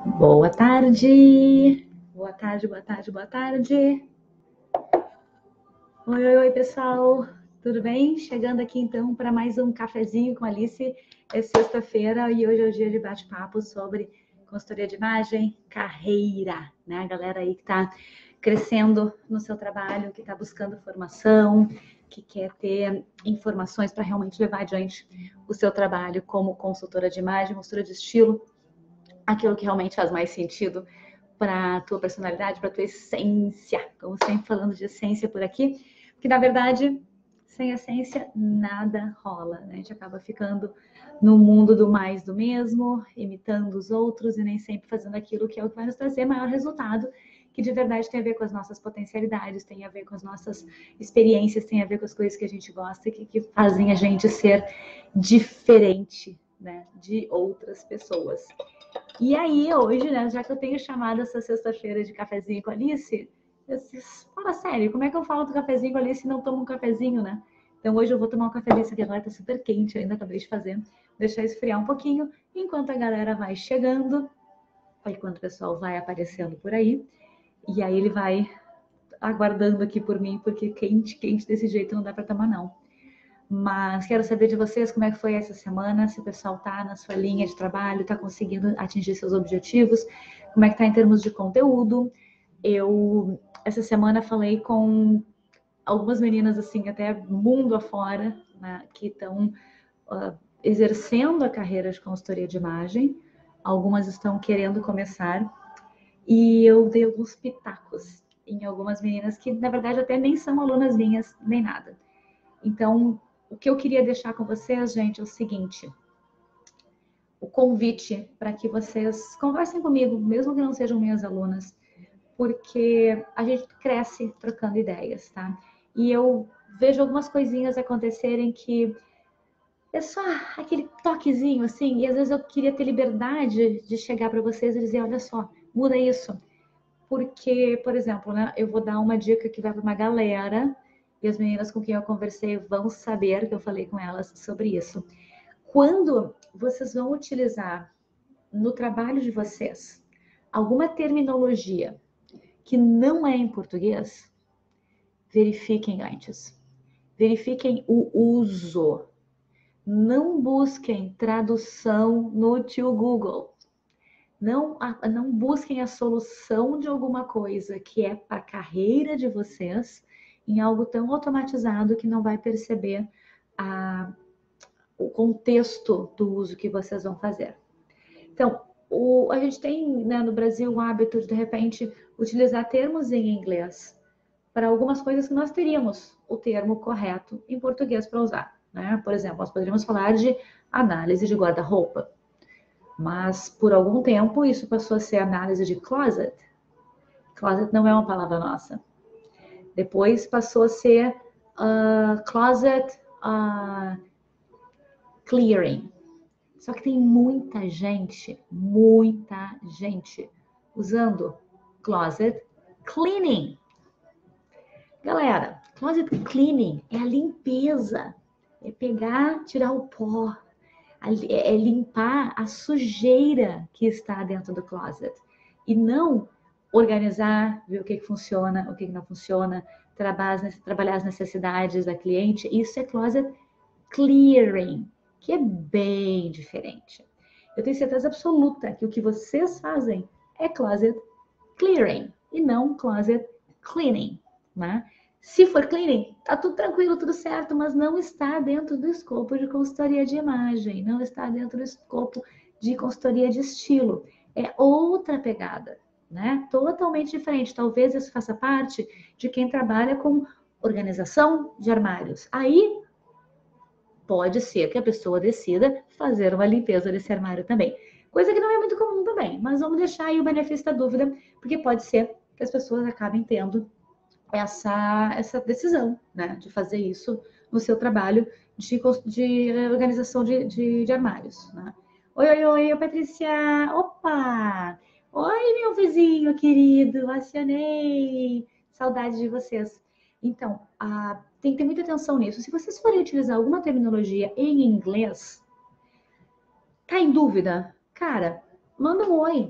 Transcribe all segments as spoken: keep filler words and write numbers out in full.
Boa tarde, boa tarde, boa tarde, boa tarde. Oi, oi, oi, pessoal, tudo bem? Chegando aqui então para mais um cafezinho com a Alice. É sexta-feira e hoje é o dia de bate-papo sobre consultoria de imagem, carreira, né? A galera aí que está crescendo no seu trabalho, que está buscando formação, que quer ter informações para realmente levar adiante o seu trabalho como consultora de imagem, consultora de estilo, aquilo que realmente faz mais sentido para a tua personalidade, para a tua essência. Como sempre falando de essência por aqui, que na verdade, sem essência, nada rola, né? A gente acaba ficando no mundo do mais do mesmo, imitando os outros e nem sempre fazendo aquilo que é o que vai nos trazer maior resultado, que de verdade tem a ver com as nossas potencialidades, tem a ver com as nossas experiências, tem a ver com as coisas que a gente gosta, que, que fazem a gente ser diferente, né, de outras pessoas. E aí, hoje, né, já que eu tenho chamado essa sexta-feira de cafezinho com a Alice, eu disse, fala sério, como é que eu falo do cafezinho com a Alice e não tomo um cafezinho, né? Então hoje eu vou tomar um cafezinho, isso aqui agora tá super quente, ainda acabei de fazer, deixar esfriar um pouquinho, enquanto a galera vai chegando, enquanto o pessoal vai aparecendo por aí, e aí ele vai aguardando aqui por mim, porque quente, quente desse jeito não dá para tomar não. Mas quero saber de vocês como é que foi essa semana, se o pessoal está na sua linha de trabalho, está conseguindo atingir seus objetivos, como é que está em termos de conteúdo. Eu, essa semana, falei com algumas meninas, assim, até mundo afora, né, que estão uh, exercendo a carreira de consultoria de imagem. Algumas estão querendo começar. E eu dei alguns pitacos em algumas meninas que, na verdade, até nem são alunas minhas, nem nada. Então, o que eu queria deixar com vocês, gente, é o seguinte: o convite para que vocês conversem comigo, mesmo que não sejam minhas alunas, porque a gente cresce trocando ideias, tá? E eu vejo algumas coisinhas acontecerem que é só aquele toquezinho, assim, e às vezes eu queria ter liberdade de chegar para vocês e dizer, olha só, muda isso. Porque, por exemplo, né, eu vou dar uma dica que vai para uma galera, e as meninas com quem eu conversei vão saber que eu falei com elas sobre isso. Quando vocês vão utilizar no trabalho de vocês alguma terminologia que não é em português, verifiquem antes. Verifiquem o uso. Não busquem tradução no tio Google. Não, não busquem a solução de alguma coisa que é para a carreira de vocês em algo tão automatizado que não vai perceber a, o contexto do uso que vocês vão fazer. Então, o, a gente tem, né, no Brasil o hábito de, de repente, utilizar termos em inglês para algumas coisas que nós teríamos o termo correto em português para usar, né? Por exemplo, nós poderíamos falar de análise de guarda-roupa, mas por algum tempo isso passou a ser análise de closet. Closet não é uma palavra nossa. Depois passou a ser uh, closet uh, clearing. Só que tem muita gente, muita gente usando closet cleaning. Galera, closet cleaning é a limpeza, é pegar, tirar o pó, é limpar a sujeira que está dentro do closet e não organizar, ver o que, que funciona, o que, que não funciona, trabalhar as necessidades da cliente. Isso é closet clearing, que é bem diferente. Eu tenho certeza absoluta que o que vocês fazem é closet clearing e não closet cleaning, né? Se for cleaning, tá tudo tranquilo, tudo certo, mas não está dentro do escopo de consultoria de imagem, não está dentro do escopo de consultoria de estilo. É outra pegada, né? Totalmente diferente. Talvez isso faça parte de quem trabalha com organização de armários. Aí pode ser que a pessoa decida fazer uma limpeza desse armário também. Coisa que não é muito comum também, mas vamos deixar aí o benefício da dúvida, porque pode ser que as pessoas acabem tendo essa, essa decisão, né, de fazer isso no seu trabalho de, de organização de, de, de armários, né? Oi, oi, oi, Patrícia! Opa! Oi, meu vizinho querido, acionei! Saudade de vocês. Então, a, tem que ter muita atenção nisso. Se vocês forem utilizar alguma terminologia em inglês, tá em dúvida? Cara, manda um oi.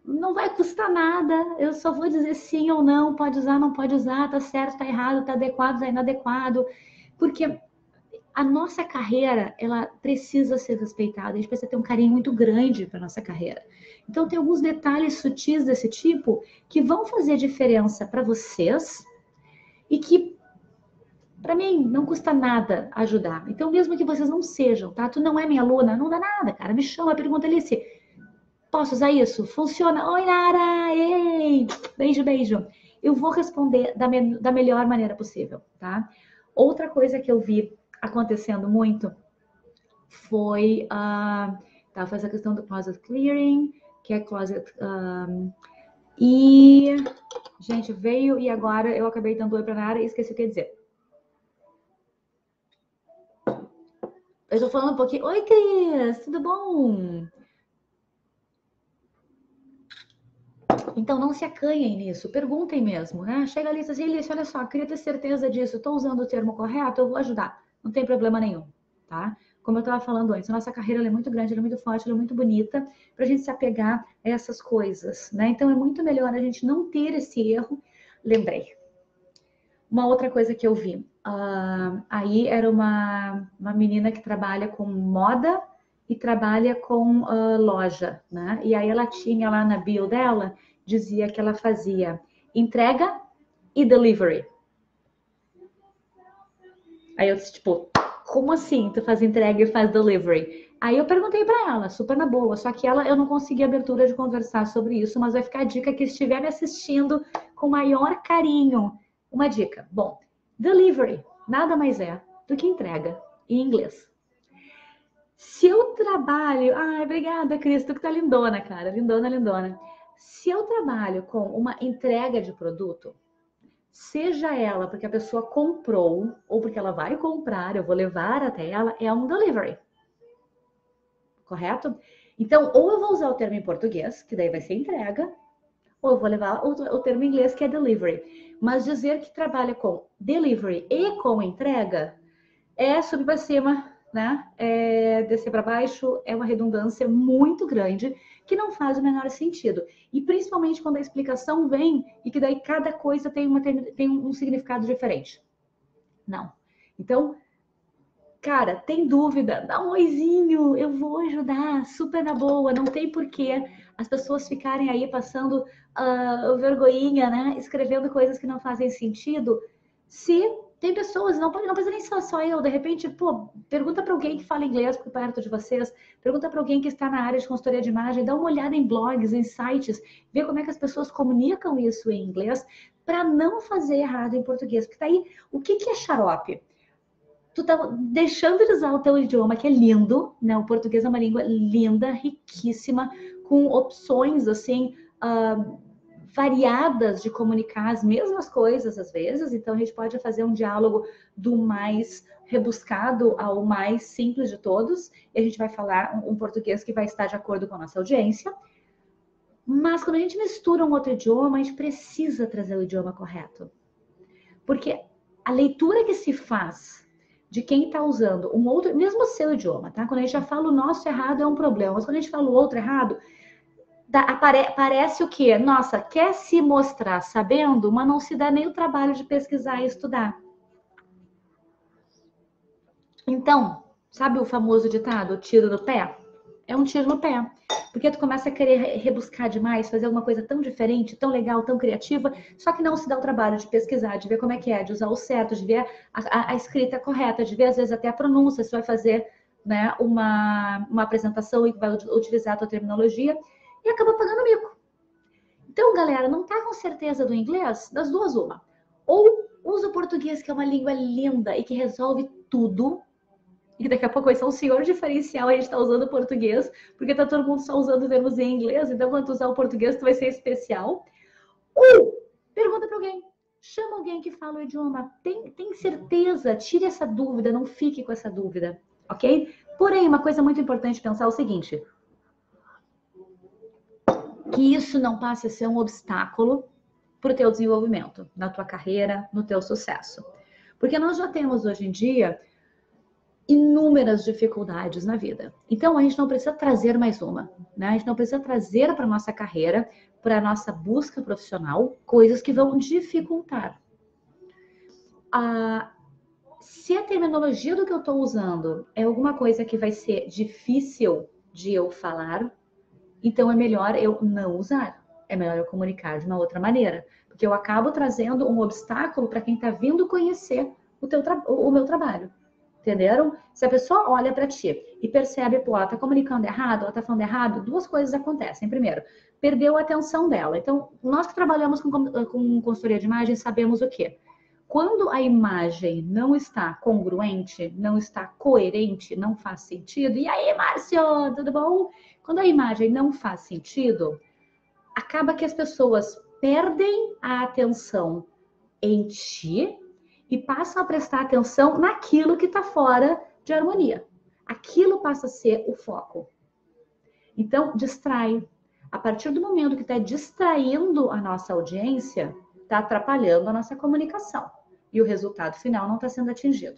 não vai custar nada, eu só vou dizer sim ou não, pode usar, não pode usar, tá certo, tá errado, tá adequado, tá inadequado, porque a nossa carreira, ela precisa ser respeitada, a gente precisa ter um carinho muito grande para nossa carreira. Então, tem alguns detalhes sutis desse tipo que vão fazer diferença para vocês e que, para mim, não custa nada ajudar. Então, mesmo que vocês não sejam, tá? Tu não é minha aluna, não dá nada, cara. Me chama, pergunta, Alice, posso usar isso? Funciona? Oi, Nara! Ei! Beijo, beijo. Eu vou responder da, me da melhor maneira possível, tá? Outra coisa que eu vi acontecendo muito foi uh, tá, faz a questão do closet clearing, que é closet um, e gente, veio e agora eu acabei dando oi pra Nara e esqueci o que ia dizer. Eu tô falando um pouquinho. Oi, Cris, tudo bom? Então não se acanhem nisso, perguntem mesmo, né? Chega ali e diz assim, Alice, olha só, queria ter certeza disso, tô usando o termo correto, eu vou ajudar, não tem problema nenhum, tá? Como eu estava falando antes, a nossa carreira é muito grande, ela é muito forte, ela é muito bonita, para a gente se apegar a essas coisas, né? Então é muito melhor a gente não ter esse erro. Lembrei. Uma outra coisa que eu vi, uh, aí era uma, uma menina que trabalha com moda e trabalha com uh, loja, né? E aí ela tinha lá na bio dela, dizia que ela fazia entrega e delivery. Aí eu disse, tipo, como assim tu faz entrega e faz delivery? Aí eu perguntei para ela, super na boa, só que ela eu não consegui abertura de conversar sobre isso, mas vai ficar a dica que estiver me assistindo com maior carinho. Uma dica. Bom, delivery nada mais é do que entrega em inglês. Se eu trabalho... Ai, obrigada, Cris, tu que tá lindona, cara. Lindona, lindona. Se eu trabalho com uma entrega de produto, seja ela porque a pessoa comprou ou porque ela vai comprar, eu vou levar até ela, é um delivery. Correto? Então, ou eu vou usar o termo em português, que daí vai ser entrega, ou eu vou levar o termo em inglês, que é delivery. Mas dizer que trabalha com delivery e com entrega é subir para cima, né? É descer para baixo, é uma redundância muito grande que não faz o menor sentido. E principalmente quando a explicação vem e que daí cada coisa tem, uma, tem um significado diferente. Não. Então, cara, tem dúvida, dá um oizinho, eu vou ajudar, super na boa, não tem porquê as pessoas ficarem aí passando uh, vergonhinha, né? Escrevendo coisas que não fazem sentido. Se tem pessoas, não, não precisa nem ser só eu, de repente, pô, pergunta para alguém que fala inglês por perto de vocês, pergunta para alguém que está na área de consultoria de imagem, dá uma olhada em blogs, em sites, vê como é que as pessoas comunicam isso em inglês, para não fazer errado em português. Porque tá aí, o que, que é xarope? Tu tá deixando de usar o teu idioma, que é lindo, né? O português é uma língua linda, riquíssima, com opções, assim, uh, variadas de comunicar as mesmas coisas, às vezes. Então, a gente pode fazer um diálogo do mais rebuscado ao mais simples de todos. E a gente vai falar um português que vai estar de acordo com a nossa audiência. Mas, quando a gente mistura um outro idioma, a gente precisa trazer o idioma correto. Porque a leitura que se faz de quem está usando um outro, mesmo o seu idioma, tá? Quando a gente já fala o nosso errado é um problema, mas quando a gente fala o outro errado, dá, apare, parece o quê? Nossa, quer se mostrar sabendo, mas não se dá nem o trabalho de pesquisar e estudar. Então, sabe o famoso ditado, tiro no pé? É um tiro no pé. Porque tu começa a querer rebuscar demais, fazer alguma coisa tão diferente, tão legal, tão criativa, só que não se dá o trabalho de pesquisar, de ver como é que é, de usar o certo, de ver a, a, a escrita correta, de ver às vezes até a pronúncia, se vai fazer, né, uma, uma apresentação e vai utilizar a tua terminologia, e acaba pagando mico. Então, galera, não tá com certeza do inglês? Das duas, uma. Ou usa o português, que é uma língua linda e que resolve tudo, e daqui a pouco vai ser um senhor diferencial, a gente tá usando o português, porque tá todo mundo só usando termos em inglês, então quando tu usar o português, tu vai ser especial. Ou pergunta para alguém, chama alguém que fala o idioma, tem, tem certeza, tire essa dúvida, não fique com essa dúvida, ok? Porém, uma coisa muito importante pensar é o seguinte, que isso não passe a ser um obstáculo para o teu desenvolvimento, na tua carreira, no teu sucesso. Porque nós já temos hoje em dia inúmeras dificuldades na vida. Então, a gente não precisa trazer mais uma, né? A gente não precisa trazer para a nossa carreira, para a nossa busca profissional, coisas que vão dificultar. Ah, se a terminologia do que eu estou usando é alguma coisa que vai ser difícil de eu falar, então é melhor eu não usar. É melhor eu comunicar de uma outra maneira. Porque eu acabo trazendo um obstáculo para quem está vindo conhecer o, teu o meu trabalho. Entenderam? Se a pessoa olha para ti e percebe, pô, ela tá comunicando errado, ela tá falando errado, duas coisas acontecem. Primeiro, perdeu a atenção dela. Então, nós que trabalhamos com, com consultoria de imagem sabemos o quê? Quando a imagem não está congruente, não está coerente, não faz sentido. E aí, Márcio, tudo bom? Quando a imagem não faz sentido, acaba que as pessoas perdem a atenção em ti e passam a prestar atenção naquilo que está fora de harmonia. Aquilo passa a ser o foco. Então, distrai. A partir do momento que está distraindo a nossa audiência, está atrapalhando a nossa comunicação. E o resultado final não está sendo atingido.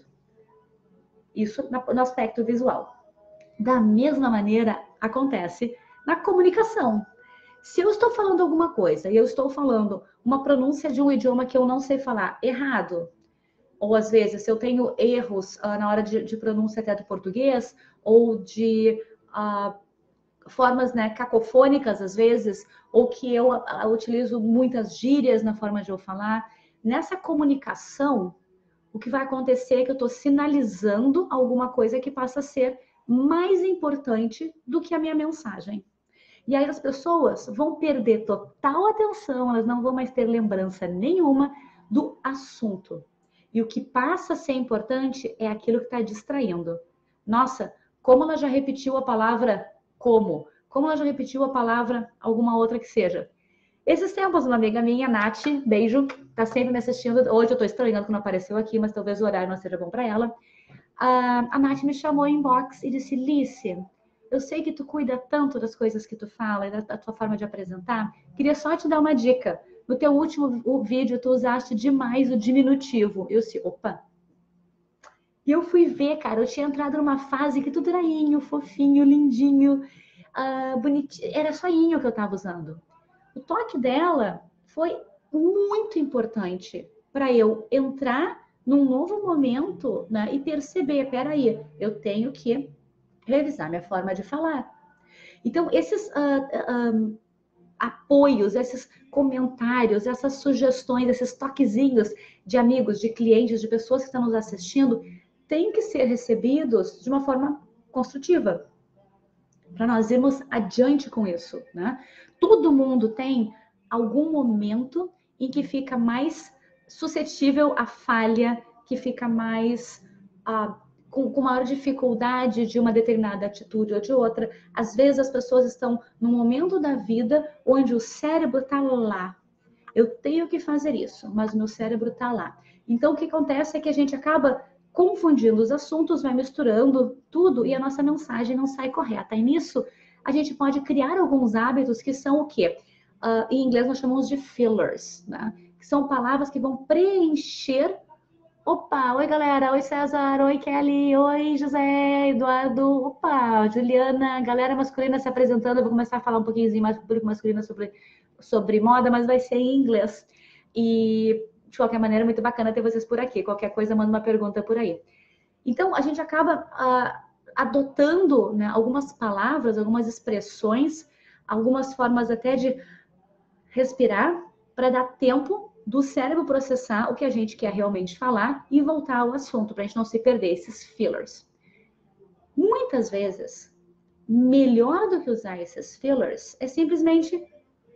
Isso no aspecto visual. Da mesma maneira, acontece na comunicação. Se eu estou falando alguma coisa e eu estou falando uma pronúncia de um idioma que eu não sei falar errado, ou às vezes se eu tenho erros uh, na hora de, de pronúncia até do português, ou de uh, formas, né, cacofônicas às vezes, ou que eu uh, utilizo muitas gírias na forma de eu falar, nessa comunicação, o que vai acontecer é que eu estou sinalizando alguma coisa que passa a ser mais importante do que a minha mensagem. E aí as pessoas vão perder total atenção, elas não vão mais ter lembrança nenhuma do assunto. E o que passa a ser importante é aquilo que está distraindo. Nossa, como ela já repetiu a palavra como? Como ela já repetiu a palavra alguma outra que seja? Esses tempos, uma amiga minha, Nath, beijo, tá sempre me assistindo. Hoje eu tô estranhando que não apareceu aqui, mas talvez o horário não seja bom para ela. A Nath me chamou em inbox e disse, Lice, eu sei que tu cuida tanto das coisas que tu fala e da, da tua forma de apresentar. Queria só te dar uma dica. No teu último vídeo, tu usaste demais o diminutivo. Eu disse, opa. E eu fui ver, cara, eu tinha entrado numa fase que tudo era inho, fofinho, lindinho, uh, bonitinho. Era só inho que eu tava usando. O toque dela foi muito importante para eu entrar num novo momento, né, e perceber, peraí, eu tenho que revisar minha forma de falar. Então, esses uh, uh, apoios, esses comentários, essas sugestões, esses toquezinhos de amigos, de clientes, de pessoas que estão nos assistindo, têm que ser recebidos de uma forma construtiva, para nós irmos adiante com isso, né? Todo mundo tem algum momento em que fica mais suscetível à falha, que fica mais uh, com, com maior dificuldade de uma determinada atitude ou de outra. Às vezes as pessoas estão num momento da vida onde o cérebro está lá. Eu tenho que fazer isso, mas o meu cérebro está lá. Então o que acontece é que a gente acaba confundindo os assuntos, vai misturando tudo e a nossa mensagem não sai correta. E nisso a gente pode criar alguns hábitos que são o quê? Uh, em inglês nós chamamos de fillers, né? Que são palavras que vão preencher. Opa, oi galera, oi César, oi Kelly, oi José, Eduardo, opa, Juliana, galera masculina se apresentando. Eu vou começar a falar um pouquinho mais pro público masculino sobre, sobre moda, mas vai ser em inglês. E de qualquer maneira, é muito bacana ter vocês por aqui. Qualquer coisa, manda uma pergunta por aí. Então, a gente acaba uh, adotando, né, algumas palavras, algumas expressões, algumas formas até de respirar para dar tempo do cérebro processar o que a gente quer realmente falar e voltar ao assunto, para a gente não se perder, esses fillers. Muitas vezes, melhor do que usar esses fillers é simplesmente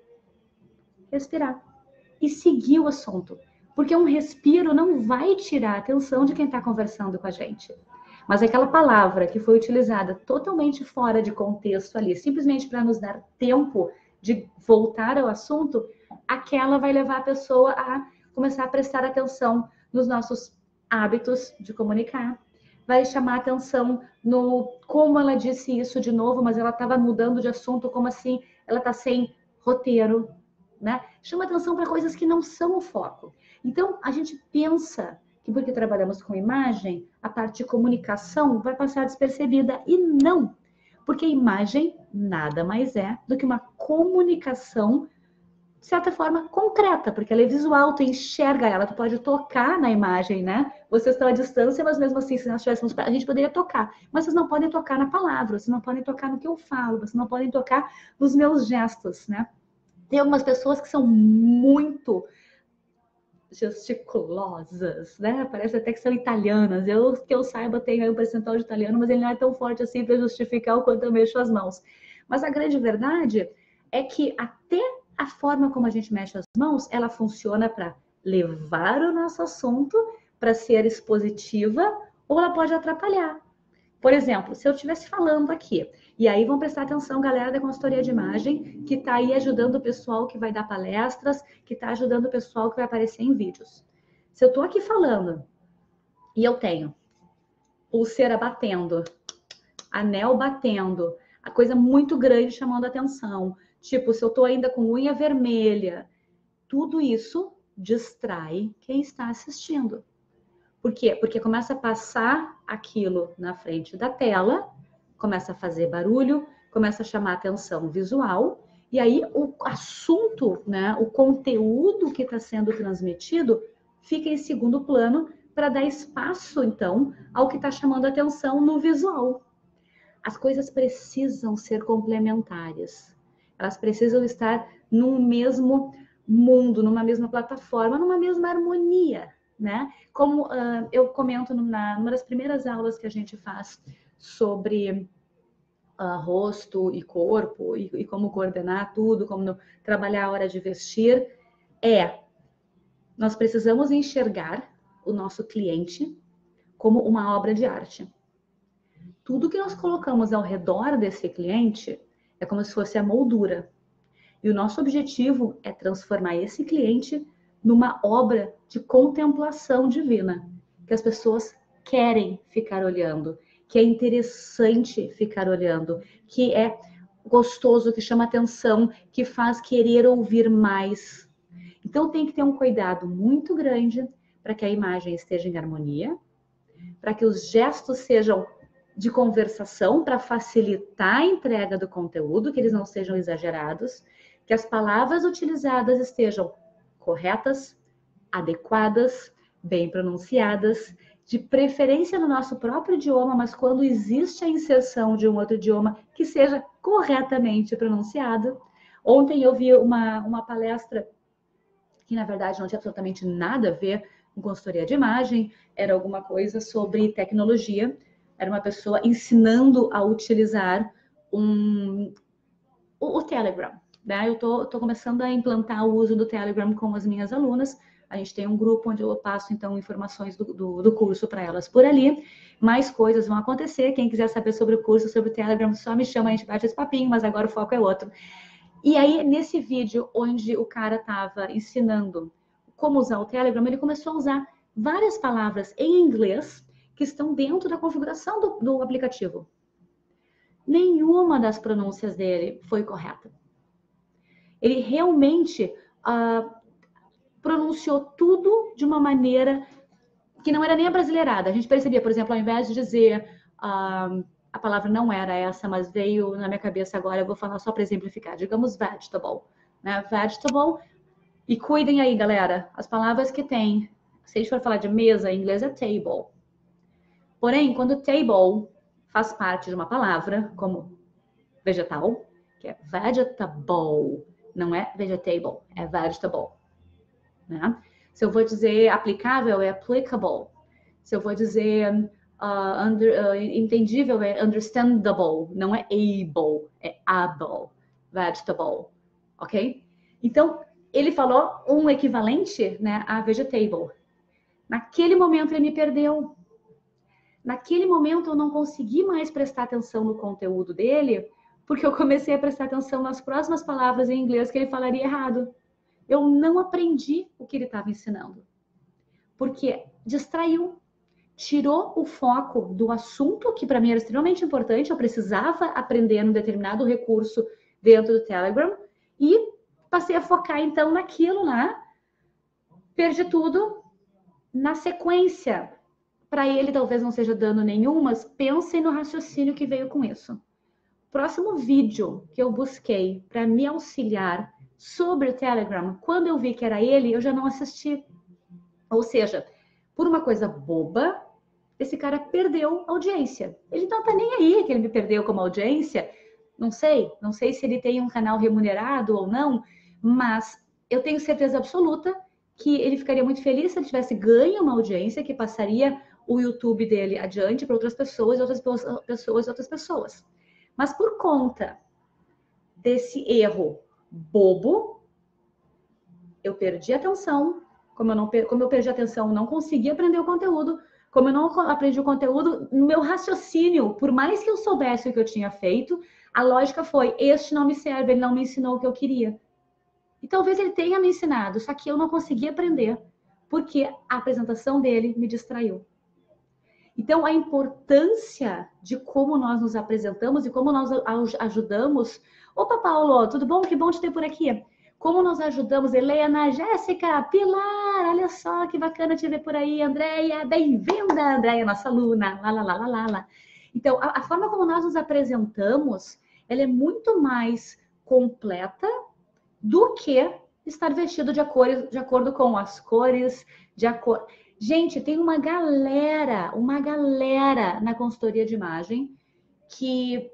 respirar e seguir o assunto. Porque um respiro não vai tirar a atenção de quem está conversando com a gente. Mas aquela palavra que foi utilizada totalmente fora de contexto ali, simplesmente para nos dar tempo de voltar ao assunto, aquela vai levar a pessoa a começar a prestar atenção nos nossos hábitos de comunicar. Vai chamar atenção no como ela disse isso de novo, mas ela estava mudando de assunto, como assim ela está sem roteiro, né? Chama atenção para coisas que não são o foco. Então, a gente pensa que porque trabalhamos com imagem, a parte de comunicação vai passar despercebida. E não, porque a imagem nada mais é do que uma comunicação, de certa forma, concreta, porque ela é visual, tu enxerga ela, tu pode tocar na imagem, né? Vocês estão à distância, mas mesmo assim, se nós estivéssemos, a gente poderia tocar. Mas vocês não podem tocar na palavra, vocês não podem tocar no que eu falo, vocês não podem tocar nos meus gestos, né? Tem algumas pessoas que são muito gesticulosas, né? Parece até que são italianas. Eu, que eu saiba, tenho aí um percentual de italiano, mas ele não é tão forte assim para justificar o quanto eu mexo as mãos. Mas a grande verdade é que até a forma como a gente mexe as mãos, ela funciona para levar o nosso assunto, para ser expositiva, ou ela pode atrapalhar. Por exemplo, se eu estivesse falando aqui, e aí vão prestar atenção, galera da consultoria de imagem, que está aí ajudando o pessoal que vai dar palestras, que está ajudando o pessoal que vai aparecer em vídeos. Se eu estou aqui falando, e eu tenho pulseira batendo, anel batendo, a coisa muito grande chamando a atenção, tipo, se eu estou ainda com unha vermelha, tudo isso distrai quem está assistindo. Por quê? Porque começa a passar aquilo na frente da tela, começa a fazer barulho, começa a chamar atenção visual, e aí o assunto, né, o conteúdo que está sendo transmitido fica em segundo plano para dar espaço, então, ao que está chamando atenção no visual. As coisas precisam ser complementares. Elas precisam estar num mesmo mundo, numa mesma plataforma, numa mesma harmonia. Né? Como uh, eu comento na, numa das primeiras aulas que a gente faz sobre uh, rosto e corpo e, e como coordenar tudo, como no, trabalhar a hora de vestir, é nós precisamos enxergar o nosso cliente como uma obra de arte. Tudo que nós colocamos ao redor desse cliente é como se fosse a moldura. E o nosso objetivo é transformar esse cliente numa obra de contemplação divina, que as pessoas querem ficar olhando, que é interessante ficar olhando, que é gostoso, que chama atenção, que faz querer ouvir mais. Então tem que ter um cuidado muito grande para que a imagem esteja em harmonia, para que os gestos sejam de conversação, para facilitar a entrega do conteúdo, que eles não sejam exagerados, que as palavras utilizadas estejam corretas, adequadas, bem pronunciadas, de preferência no nosso próprio idioma, mas quando existe a inserção de um outro idioma, que seja corretamente pronunciado. Ontem eu vi uma, uma palestra que, na verdade, não tinha absolutamente nada a ver com consultoria de imagem, era alguma coisa sobre tecnologia, era uma pessoa ensinando a utilizar um, o, o Telegram. Eu tô, tô começando a implantar o uso do Telegram com as minhas alunas. A gente tem um grupo onde eu passo, então, informações do, do, do curso para elas por ali. Mais coisas vão acontecer. Quem quiser saber sobre o curso, sobre o Telegram, só me chama, a gente bate esse papinho, mas agora o foco é outro. E aí, nesse vídeo, onde o cara estava ensinando como usar o Telegram, ele começou a usar várias palavras em inglês que estão dentro da configuração do, do aplicativo. Nenhuma das pronúncias dele foi correta. Ele realmente uh, pronunciou tudo de uma maneira que não era nem abrasileirada. A gente percebia, por exemplo, ao invés de dizer, uh, a palavra não era essa, mas veio na minha cabeça agora, eu vou falar só para exemplificar, digamos vegetable, né? Vegetable, e cuidem aí, galera, as palavras que tem, se a gente for falar de mesa, em inglês é table. Porém, quando table faz parte de uma palavra, como vegetal, que é vegetable, não é vegetable, é vegetable. Né? Se eu vou dizer aplicável, é applicable. Se eu vou dizer uh, under, uh, entendível, é understandable, não é able, é able, vegetable, ok? Então, ele falou um equivalente, né, a vegetable. Naquele momento, ele me perdeu. Naquele momento, eu não consegui mais prestar atenção no conteúdo dele, porque eu comecei a prestar atenção nas próximas palavras em inglês que ele falaria errado. Eu não aprendi o que ele estava ensinando. Porque distraiu, tirou o foco do assunto, que para mim era extremamente importante, eu precisava aprender um determinado recurso dentro do Telegram, e passei a focar então naquilo lá, perdi tudo, na sequência, para ele talvez não seja dano nenhum, mas pensem no raciocínio que veio com isso. Próximo vídeo que eu busquei para me auxiliar sobre o Telegram, quando eu vi que era ele, eu já não assisti. Ou seja, por uma coisa boba, esse cara perdeu audiência. Ele não tá nem aí que ele me perdeu como audiência. Não sei, não sei se ele tem um canal remunerado ou não, mas eu tenho certeza absoluta que ele ficaria muito feliz se ele tivesse ganho uma audiência que passaria o YouTube dele adiante para outras pessoas, outras pessoas, outras pessoas. Mas por conta desse erro bobo, eu perdi a atenção. Como eu, não, como eu perdi a atenção, não consegui aprender o conteúdo. Como eu não aprendi o conteúdo, no meu raciocínio, por mais que eu soubesse o que eu tinha feito, a lógica foi, este não me serve, ele não me ensinou o que eu queria. E talvez ele tenha me ensinado, só que eu não consegui aprender, porque a apresentação dele me distraiu. Então, a importância de como nós nos apresentamos e como nós ajudamos... Opa, Paulo, tudo bom? Que bom te ter por aqui. Como nós ajudamos, Helena, Jéssica, Pilar, olha só que bacana te ver por aí, Andréia, bem-vinda, Andréia, nossa aluna, lá, lá, lá, lá, lá, lá. Então, a, a forma como nós nos apresentamos, ela é muito mais completa do que estar vestido de, cores, de acordo com as cores, de acordo... Gente, tem uma galera, uma galera na consultoria de imagem que,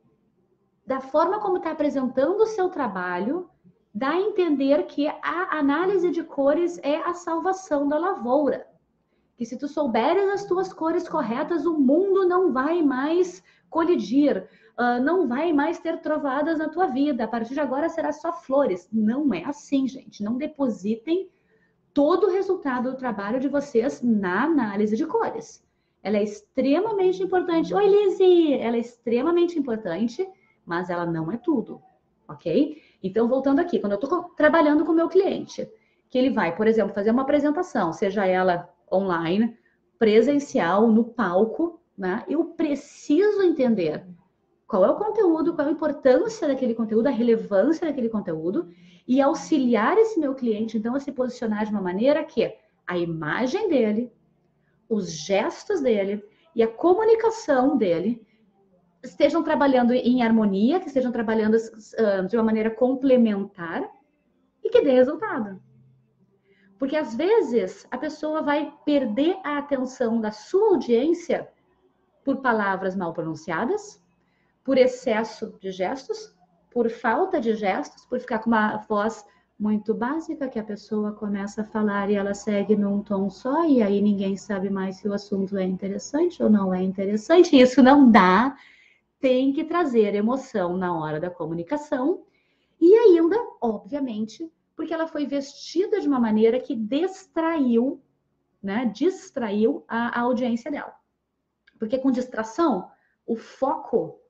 da forma como está apresentando o seu trabalho, dá a entender que a análise de cores é a salvação da lavoura. Que se tu souberes as tuas cores corretas, o mundo não vai mais colidir, uh, não vai mais ter trovadas na tua vida. A partir de agora será só flores. Não é assim, gente. Não depositem todo o resultado do trabalho de vocês na análise de cores. Ela é extremamente importante. Oi, Lizzie! Ela é extremamente importante, mas ela não é tudo, ok? Então, voltando aqui, quando eu estou trabalhando com o meu cliente, que ele vai, por exemplo, fazer uma apresentação, seja ela online, presencial, no palco, né? Eu preciso entender qual é o conteúdo, qual é a importância daquele conteúdo, a relevância daquele conteúdo, e auxiliar esse meu cliente, então, a se posicionar de uma maneira que a imagem dele, os gestos dele e a comunicação dele estejam trabalhando em harmonia, que estejam trabalhando uh, de uma maneira complementar e que dê resultado. Porque, às vezes, a pessoa vai perder a atenção da sua audiência por palavras mal pronunciadas, por excesso de gestos, por falta de gestos, por ficar com uma voz muito básica que a pessoa começa a falar e ela segue num tom só e aí ninguém sabe mais se o assunto é interessante ou não é interessante. Isso não dá. Tem que trazer emoção na hora da comunicação e ainda, obviamente, porque ela foi vestida de uma maneira que distraiu, né? Distraiu a, a audiência dela. Porque com distração, o foco...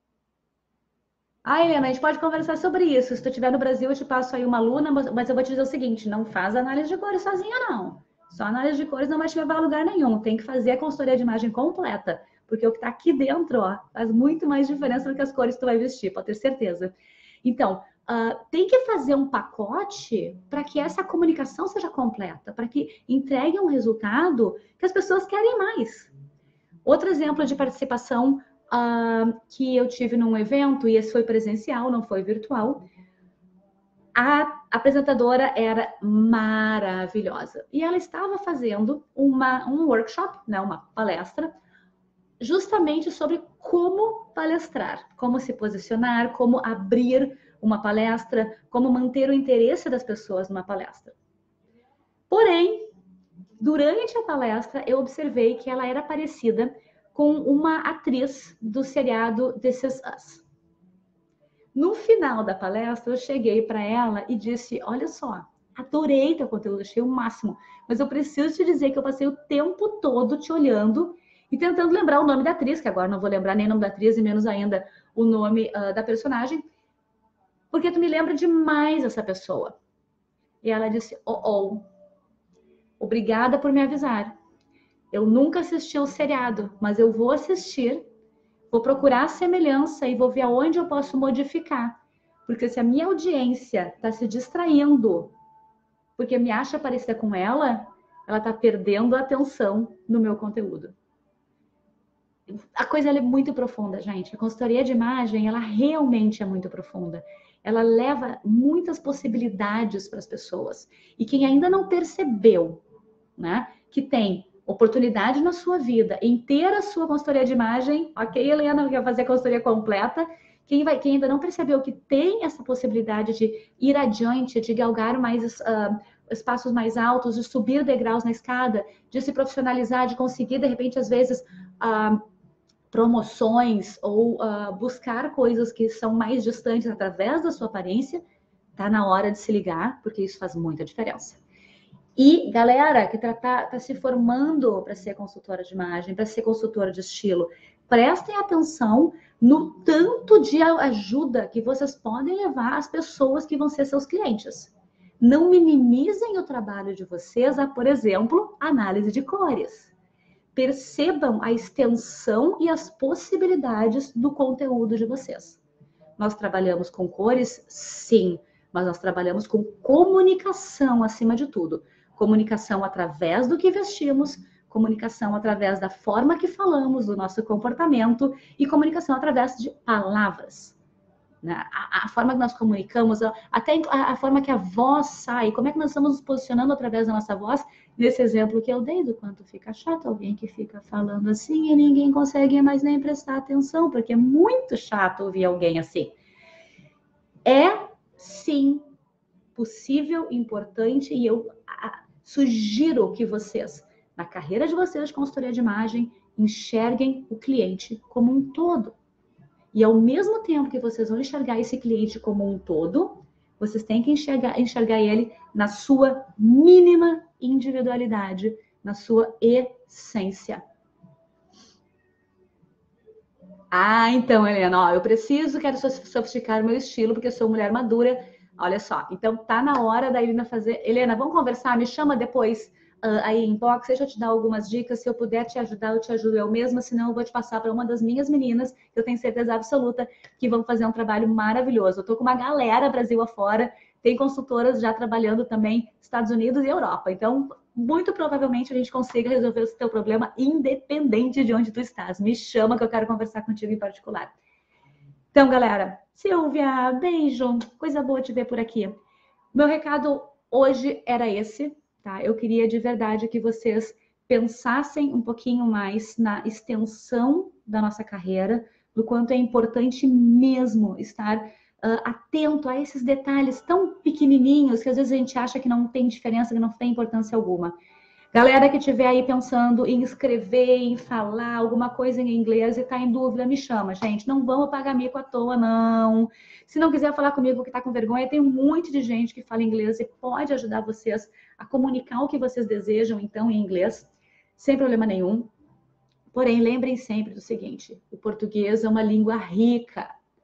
Ah, Helena, a gente pode conversar sobre isso. Se tu estiver no Brasil, eu te passo aí uma aluna, mas eu vou te dizer o seguinte, não faz análise de cores sozinha, não. Só análise de cores não vai te levar a lugar nenhum. Tem que fazer a consultoria de imagem completa, porque o que está aqui dentro, ó, faz muito mais diferença do que as cores que tu vai vestir, pode ter certeza. Então, uh, tem que fazer um pacote para que essa comunicação seja completa, para que entregue um resultado que as pessoas querem mais. Outro exemplo de participação Uh, que eu tive num evento, e esse foi presencial, não foi virtual. A apresentadora era maravilhosa. E ela estava fazendo uma, um workshop, né, uma palestra, justamente sobre como palestrar, como se posicionar, como abrir uma palestra, como manter o interesse das pessoas numa palestra. Porém, durante a palestra, eu observei que ela era parecida com uma atriz do seriado This Is Us. No final da palestra, eu cheguei para ela e disse, olha só, adorei teu conteúdo, achei o máximo, mas eu preciso te dizer que eu passei o tempo todo te olhando e tentando lembrar o nome da atriz, que agora não vou lembrar nem o nome da atriz e menos ainda o nome uh, da personagem, porque tu me lembra demais essa pessoa. E ela disse, oh, oh, obrigada por me avisar. Eu nunca assisti o seriado, mas eu vou assistir, vou procurar a semelhança e vou ver aonde eu posso modificar. Porque se a minha audiência está se distraindo, porque me acha parecida com ela, ela está perdendo a atenção no meu conteúdo. A coisa ela é muito profunda, gente. A consultoria de imagem, ela realmente é muito profunda. Ela leva muitas possibilidades para as pessoas. E quem ainda não percebeu, né, que tem oportunidade na sua vida em ter a sua consultoria de imagem, ok, Helena, quer fazer a consultoria completa. Quem, vai, quem ainda não percebeu que tem essa possibilidade de ir adiante, de galgar mais uh, espaços mais altos, de subir degraus na escada, de se profissionalizar, de conseguir, de repente, às vezes, uh, promoções ou uh, buscar coisas que são mais distantes através da sua aparência, tá na hora de se ligar, porque isso faz muita diferença. E galera que tá, tá, tá se formando para ser consultora de imagem, para ser consultora de estilo, prestem atenção no tanto de ajuda que vocês podem levar às pessoas que vão ser seus clientes. Não minimizem o trabalho de vocês a, por exemplo, análise de cores. Percebam a extensão e as possibilidades do conteúdo de vocês. Nós trabalhamos com cores? Sim, mas nós trabalhamos com comunicação acima de tudo. Comunicação através do que vestimos, comunicação através da forma que falamos, do nosso comportamento e comunicação através de palavras. A, a forma que nós comunicamos, até a, a forma que a voz sai, como é que nós estamos nos posicionando através da nossa voz, nesse exemplo que eu dei, do quanto fica chato alguém que fica falando assim e ninguém consegue mais nem prestar atenção, porque é muito chato ouvir alguém assim. É, sim, possível, importante, e eu a, sugiro que vocês, na carreira de vocês de consultoria de imagem, enxerguem o cliente como um todo. E ao mesmo tempo que vocês vão enxergar esse cliente como um todo, vocês têm que enxergar, enxergar ele na sua mínima individualidade, na sua essência. Ah, então, Helena, ó, eu preciso, quero sofisticar o meu estilo, porque eu sou mulher madura. Olha só, então tá na hora da Helena fazer... Helena, vamos conversar? Me chama depois uh, aí em inbox, deixa eu te dar algumas dicas. Se eu puder te ajudar, eu te ajudo eu mesma. Senão eu vou te passar para uma das minhas meninas, que eu tenho certeza absoluta que vão fazer um trabalho maravilhoso. Eu tô com uma galera Brasil afora, tem consultoras já trabalhando também Estados Unidos e Europa. Então, muito provavelmente a gente consiga resolver o seu problema independente de onde tu estás. Me chama que eu quero conversar contigo em particular. Então, galera, Silvia, beijo, coisa boa te ver por aqui. Meu recado hoje era esse, tá? Eu queria de verdade que vocês pensassem um pouquinho mais na extensão da nossa carreira, do quanto é importante mesmo estar uh, atento a esses detalhes tão pequenininhos que às vezes a gente acha que não tem diferença, que não tem importância alguma. Galera que estiver aí pensando em escrever, em falar alguma coisa em inglês e está em dúvida, me chama, gente. Não vamos pagar mico à toa, não. Se não quiser falar comigo que está com vergonha, tem um monte de gente que fala inglês e pode ajudar vocês a comunicar o que vocês desejam, então, em inglês, sem problema nenhum. Porém, lembrem sempre do seguinte, o português é uma língua rica.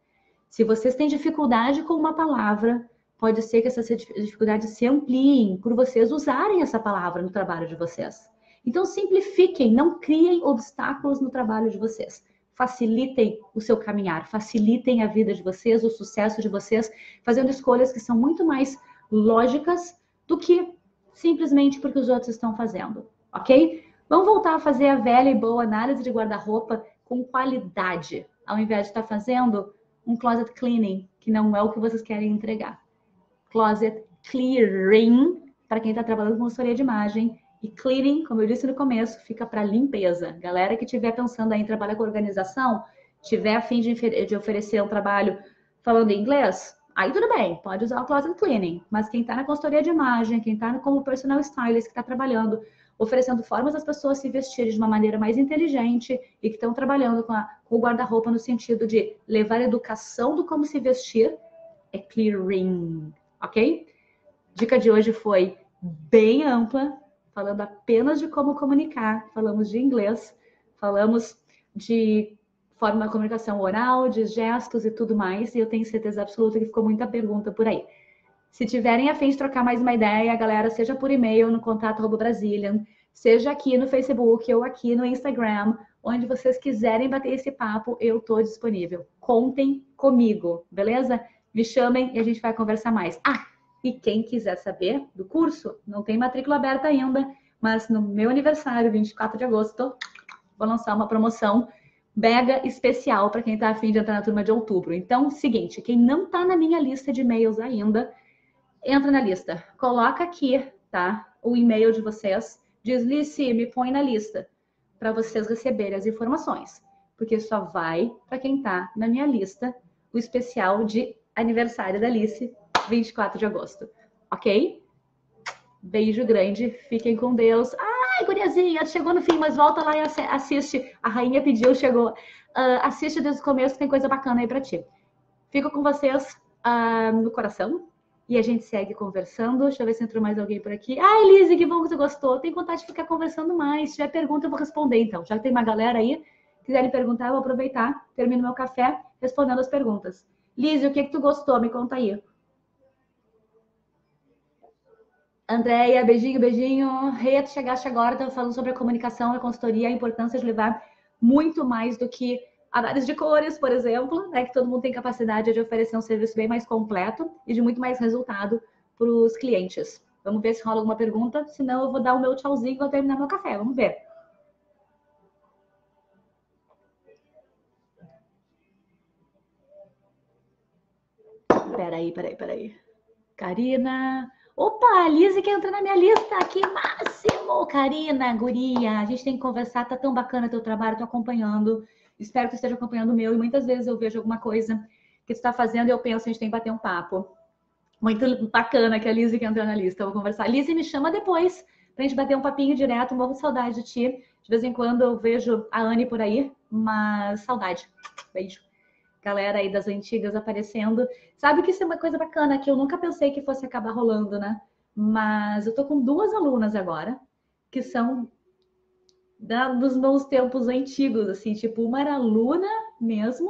Se vocês têm dificuldade com uma palavra, pode ser que essas dificuldades se ampliem por vocês usarem essa palavra no trabalho de vocês. Então, simplifiquem, não criem obstáculos no trabalho de vocês. Facilitem o seu caminhar, facilitem a vida de vocês, o sucesso de vocês, fazendo escolhas que são muito mais lógicas do que simplesmente porque os outros estão fazendo, ok? Vamos voltar a fazer a velha e boa análise de guarda-roupa com qualidade, ao invés de estar fazendo um closet cleaning, que não é o que vocês querem entregar. Closet clearing, para quem está trabalhando com consultoria de imagem. E cleaning, como eu disse no começo, fica para limpeza. Galera que estiver pensando aí em trabalhar com organização, tiver a fim de, de oferecer um trabalho falando em inglês, aí tudo bem, pode usar o closet cleaning. Mas quem está na consultoria de imagem, quem está como personal stylist, que está trabalhando, oferecendo formas das pessoas se vestirem de uma maneira mais inteligente e que estão trabalhando com, a, com o guarda-roupa no sentido de levar a educação do como se vestir, é clearing. Ok? Dica de hoje foi bem ampla, falando apenas de como comunicar, falamos de inglês, falamos de forma de comunicação oral, de gestos e tudo mais, e eu tenho certeza absoluta que ficou muita pergunta por aí. Se tiverem a fim de trocar mais uma ideia, galera, seja por e-mail no contato arroba Brazilian, seja aqui no Facebook ou aqui no Instagram, onde vocês quiserem bater esse papo, eu estou disponível. Contem comigo, beleza? Me chamem e a gente vai conversar mais. Ah, e quem quiser saber do curso, não tem matrícula aberta ainda, Mas no meu aniversário, vinte e quatro de agosto, vou lançar uma promoção mega especial para quem está afim de entrar na turma de outubro. Então, seguinte, quem não está na minha lista de e-mails ainda, entra na lista. Coloca aqui, tá? O e-mail de vocês. Diz, Lice, me põe na lista para vocês receberem as informações. Porque só vai para quem está na minha lista o especial de aniversário da Lice, vinte e quatro de agosto. Ok? Beijo grande, fiquem com Deus. Ai, guriazinha, chegou no fim, mas volta lá e assiste. A rainha pediu, chegou. Uh, assiste desde o começo, tem coisa bacana aí pra ti. Fico com vocês uh, no coração e a gente segue conversando. Deixa eu ver se entrou mais alguém por aqui. Ai, Elise, que bom que você gostou. Tenho vontade de ficar conversando mais. Se tiver pergunta, eu vou responder então. Já tem uma galera aí. Se quiserem perguntar, eu vou aproveitar. Termino meu café respondendo as perguntas. Lise, o que que tu gostou? Me conta aí. Andréia, beijinho, beijinho. Rê, tu chegaste agora, estava falando sobre a comunicação, a consultoria, a importância de levar muito mais do que análise de cores, por exemplo, né? Que todo mundo tem capacidade de oferecer um serviço bem mais completo e de muito mais resultado para os clientes. Vamos ver se rola alguma pergunta, senão eu vou dar o meu tchauzinho e vou terminar meu café. Vamos ver. Peraí, peraí, peraí. Karina... Opa, a Lise que entra na minha lista, que máximo! Karina, guria, a gente tem que conversar, tá tão bacana teu trabalho, tô acompanhando, espero que tu esteja acompanhando o meu, e muitas vezes eu vejo alguma coisa que tu tá fazendo e eu penso, a gente tem que bater um papo. Muito bacana que a Lise que entrou na lista, eu vou conversar. Lise, me chama depois, pra gente bater um papinho direto, morro de saudade de ti, de vez em quando eu vejo a Anne por aí, mas saudade, beijo. Galera aí das antigas aparecendo. Sabe que isso é uma coisa bacana, que eu nunca pensei que fosse acabar rolando, né? Mas eu tô com duas alunas agora, que são da, dos meus tempos antigos, assim, tipo, uma era aluna mesmo,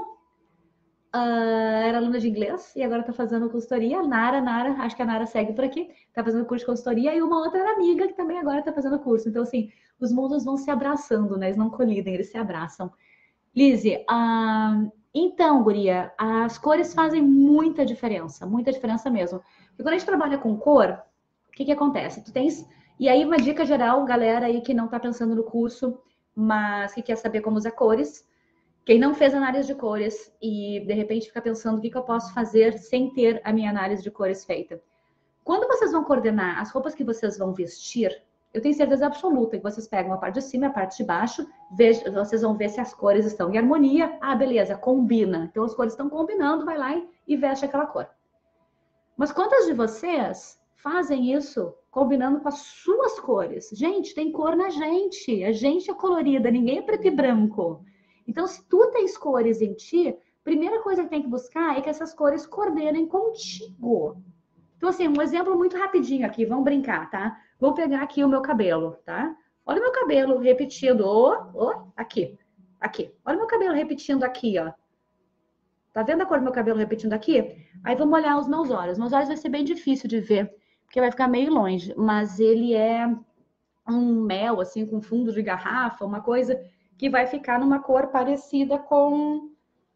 uh, era aluna de inglês, e agora tá fazendo consultoria. Nara, Nara, acho que a Nara segue por aqui, tá fazendo curso de consultoria, e uma outra era amiga, que também agora tá fazendo curso. Então, assim, os mundos vão se abraçando, né? Eles não colidem, eles se abraçam. Lise, uh, então, guria, as cores fazem muita diferença, muita diferença mesmo. Porque quando a gente trabalha com cor, o que que acontece? Tu tens... E aí, uma dica geral, galera aí que não tá pensando no curso, mas que quer saber como usar cores. Quem não fez análise de cores e, de repente, fica pensando o que que eu posso fazer sem ter a minha análise de cores feita. Quando vocês vão coordenar as roupas que vocês vão vestir, eu tenho certeza absoluta que vocês pegam a parte de cima e a parte de baixo, vejam, vocês vão ver se as cores estão em harmonia. Ah, beleza, combina. Então as cores estão combinando, vai lá e, e veste aquela cor. Mas quantas de vocês fazem isso combinando com as suas cores? Gente, tem cor na gente. A gente é colorida, ninguém é preto e branco. Então, se tu tens cores em ti, primeira coisa que tem que buscar é que essas cores coordenem contigo. Então, assim, um exemplo muito rapidinho aqui, vamos brincar, tá? Vou pegar aqui o meu cabelo, tá? Olha o meu cabelo repetindo, ó, ó, aqui, aqui. Olha o meu cabelo repetindo aqui, ó. Tá vendo a cor do meu cabelo repetindo aqui? Aí vamos olhar os meus olhos. Meus olhos vai ser bem difícil de ver, porque vai ficar meio longe, mas ele é um mel, assim, com fundo de garrafa, uma coisa que vai ficar numa cor parecida com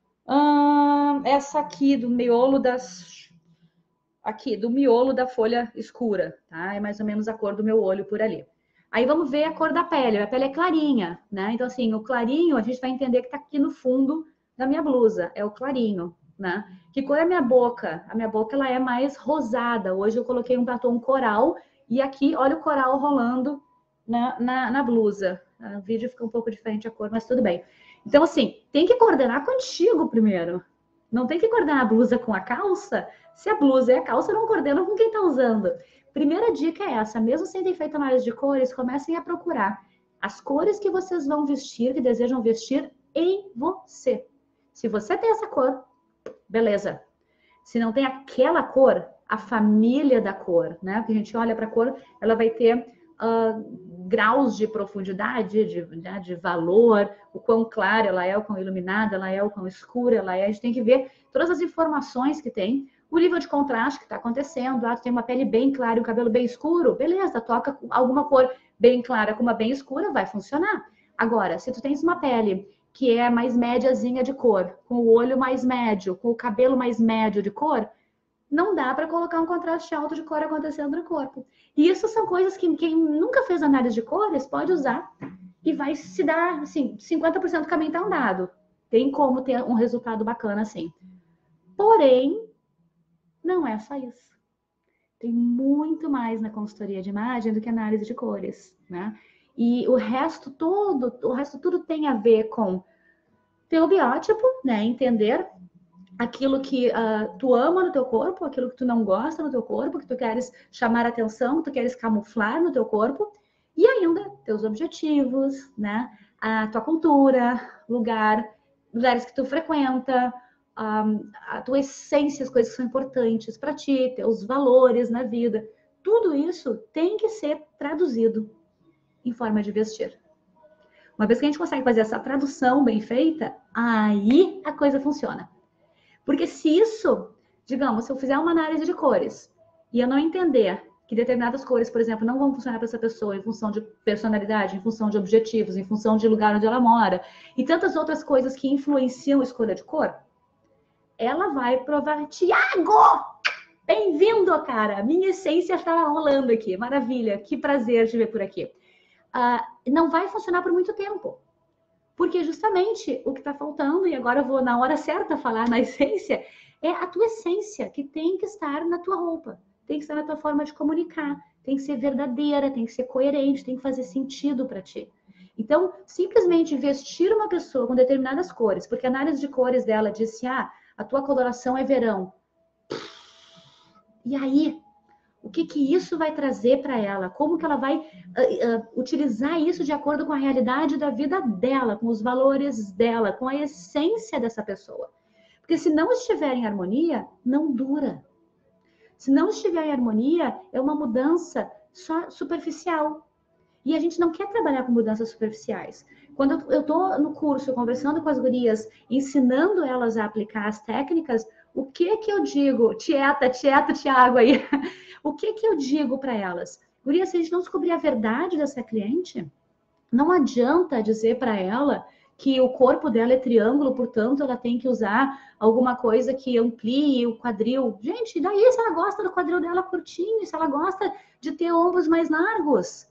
hum, essa aqui, do miolo das... Aqui, do miolo da folha escura, tá? É mais ou menos a cor do meu olho por ali. Aí vamos ver a cor da pele. A pele é clarinha, né? Então, assim, o clarinho a gente vai entender que tá aqui no fundo da minha blusa. É o clarinho, né? Que cor é a minha boca? A minha boca, ela é mais rosada. Hoje eu coloquei um batom coral e aqui, olha o coral rolando na, na, na blusa. O vídeo fica um pouco diferente a cor, mas tudo bem. Então, assim, tem que coordenar contigo primeiro. Não tem que coordenar a blusa com a calça. Se a blusa e a calça não coordenam com quem está usando. Primeira dica é essa, mesmo sem ter feito análise de cores, comecem a procurar as cores que vocês vão vestir, que desejam vestir em você. Se você tem essa cor, beleza. Se não tem aquela cor, a família da cor, né? Porque a gente olha para a cor, ela vai ter uh, graus de profundidade, de, né, de valor, o quão clara ela é, o quão iluminada ela é, o quão escura ela é. A gente tem que ver todas as informações que tem. O nível de contraste que está acontecendo, ah, tu tem uma pele bem clara e um cabelo bem escuro, beleza, toca alguma cor bem clara com uma bem escura, vai funcionar. Agora, se tu tens uma pele que é mais médiazinha de cor, com o olho mais médio, com o cabelo mais médio de cor, não dá para colocar um contraste alto de cor acontecendo no corpo. E isso são coisas que quem nunca fez análise de cores pode usar e vai se dar, assim, cinquenta por cento do caminho está andado. Tem como ter um resultado bacana assim. Porém, não é só isso. Tem muito mais na consultoria de imagem do que análise de cores, né? E o resto todo, o resto tudo tem a ver com teu biótipo, né? Entender aquilo que uh, tu ama no teu corpo, aquilo que tu não gosta no teu corpo, que tu queres chamar atenção, que tu queres camuflar no teu corpo, e ainda teus objetivos, né? A tua cultura, lugar, lugares que tu frequenta, um, a tua essência, as coisas que são importantes para ti, teus valores na vida. Tudo isso tem que ser traduzido em forma de vestir. Uma vez que a gente consegue fazer essa tradução bem feita, aí a coisa funciona. Porque se isso, digamos, se eu fizer uma análise de cores e eu não entender que determinadas cores, por exemplo, não vão funcionar para essa pessoa em função de personalidade, em função de objetivos, em função de lugar onde ela mora e tantas outras coisas que influenciam a escolha de cor, ela vai provar, Tiago, bem-vindo, cara, minha essência estava rolando aqui, maravilha, que prazer te ver por aqui. Uh, não vai funcionar por muito tempo. Porque justamente o que está faltando, e agora eu vou na hora certa falar na essência, é a tua essência, que tem que estar na tua roupa, tem que estar na tua forma de comunicar, tem que ser verdadeira, tem que ser coerente, tem que fazer sentido para ti. Então, simplesmente vestir uma pessoa com determinadas cores, porque a análise de cores dela disse, ah, a tua coloração é verão. E aí, o que que isso vai trazer para ela? Como que ela vai uh, uh, utilizar isso de acordo com a realidade da vida dela, com os valores dela, com a essência dessa pessoa? Porque se não estiver em harmonia, não dura. Se não estiver em harmonia, é uma mudança só superficial. E a gente não quer trabalhar com mudanças superficiais. Quando eu estou no curso conversando com as gurias, ensinando elas a aplicar as técnicas, o que que eu digo? Tieta, tieta, Tiago aí. O que que eu digo para elas? Gurias, se a gente não descobrir a verdade dessa cliente, não adianta dizer para ela que o corpo dela é triângulo, portanto, ela tem que usar alguma coisa que amplie o quadril. Gente, daí se ela gosta do quadril dela curtinho, se ela gosta de ter ombros mais largos.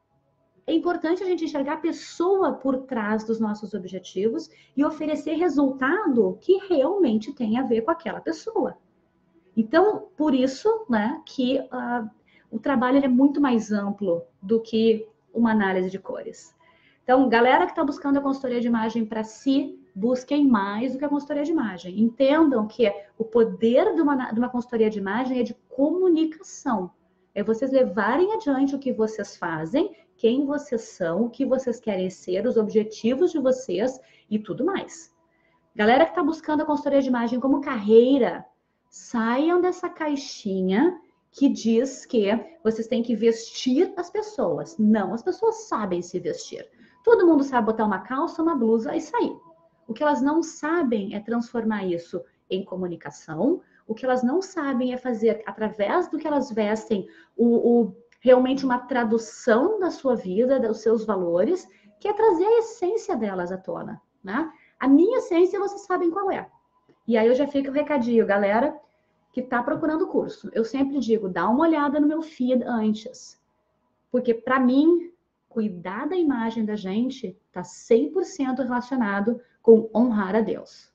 É importante a gente enxergar a pessoa por trás dos nossos objetivos e oferecer resultado que realmente tem a ver com aquela pessoa. Então, por isso, né, que uh, o trabalho é muito mais amplo do que uma análise de cores. Então, galera que está buscando a consultoria de imagem para si, busquem mais do que a consultoria de imagem. Entendam que o poder de uma, de uma consultoria de imagem é de comunicação. É vocês levarem adiante o que vocês fazem, quem vocês são, o que vocês querem ser, os objetivos de vocês e tudo mais. Galera que está buscando a consultoria de imagem como carreira, saiam dessa caixinha que diz que vocês têm que vestir as pessoas. Não, as pessoas sabem se vestir. Todo mundo sabe botar uma calça, uma blusa e sair. O que elas não sabem é transformar isso em comunicação. O que elas não sabem é fazer, através do que elas vestem, o, o, realmente uma tradução da sua vida, dos seus valores, que é trazer a essência delas à tona, né? A minha essência, vocês sabem qual é. E aí eu já fico o recadinho, galera, que está procurando curso. Eu sempre digo, dá uma olhada no meu feed antes. Porque, para mim, cuidar da imagem da gente está cem por cento relacionado com honrar a Deus.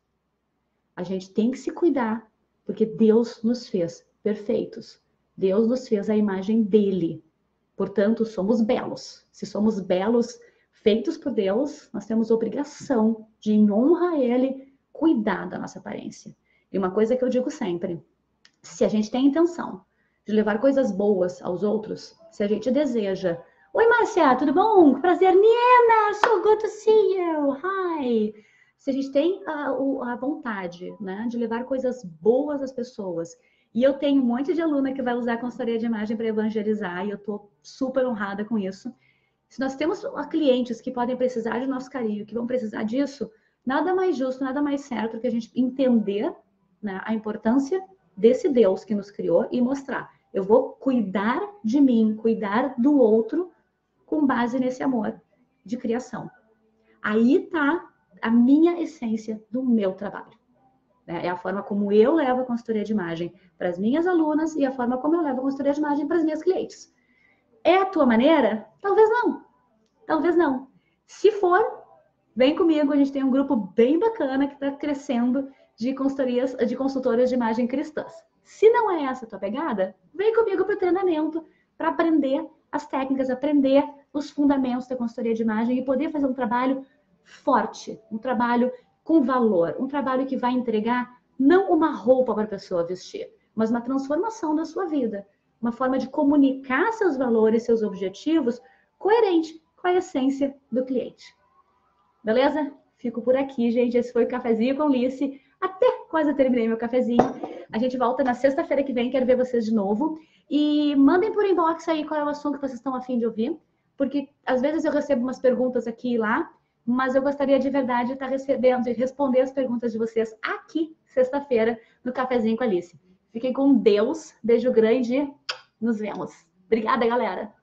A gente tem que se cuidar, porque Deus nos fez perfeitos. Deus nos fez a imagem dele. Portanto, somos belos. Se somos belos, feitos por Deus, nós temos obrigação de, em honra a ele, cuidar da nossa aparência. E uma coisa que eu digo sempre, se a gente tem a intenção de levar coisas boas aos outros, se a gente deseja... Oi, Márcia, tudo bom? Prazer, Niena, so good to see you. Hi. Se a gente tem a, a vontade, né, de levar coisas boas às pessoas, e eu tenho um monte de aluna que vai usar a consultoria de imagem para evangelizar, e eu estou super honrada com isso. Se nós temos clientes que podem precisar do nosso carinho, que vão precisar disso, nada mais justo, nada mais certo que a gente entender, né, a importância desse Deus que nos criou e mostrar. Eu vou cuidar de mim, cuidar do outro com base nesse amor de criação. Aí tá a minha essência do meu trabalho. né? É a forma como eu levo a consultoria de imagem para as minhas alunas e a forma como eu levo a consultoria de imagem para as minhas clientes. É a tua maneira? Talvez não. Talvez não. Se for, vem comigo, a gente tem um grupo bem bacana que está crescendo de consultorias, de consultoras de imagem cristãs. Se não é essa a tua pegada, vem comigo para o treinamento, para aprender as técnicas, aprender os fundamentos da consultoria de imagem e poder fazer um trabalho forte, um trabalho com valor, um trabalho que vai entregar não uma roupa para a pessoa vestir, mas uma transformação da sua vida, uma forma de comunicar seus valores, seus objetivos, coerente com a essência do cliente. Beleza? Fico por aqui, gente. Esse foi o Cafezinho com Lice. Até quase terminei meu cafezinho. A gente volta na sexta-feira que vem. Quero ver vocês de novo. E mandem por inbox aí qual é o assunto que vocês estão a fim de ouvir. Porque às vezes eu recebo umas perguntas aqui e lá, mas eu gostaria de verdade de estar recebendo e responder as perguntas de vocês aqui, sexta-feira, no Cafezinho com a Lice. Fiquem com Deus. Beijo grande. Nos vemos. Obrigada, galera.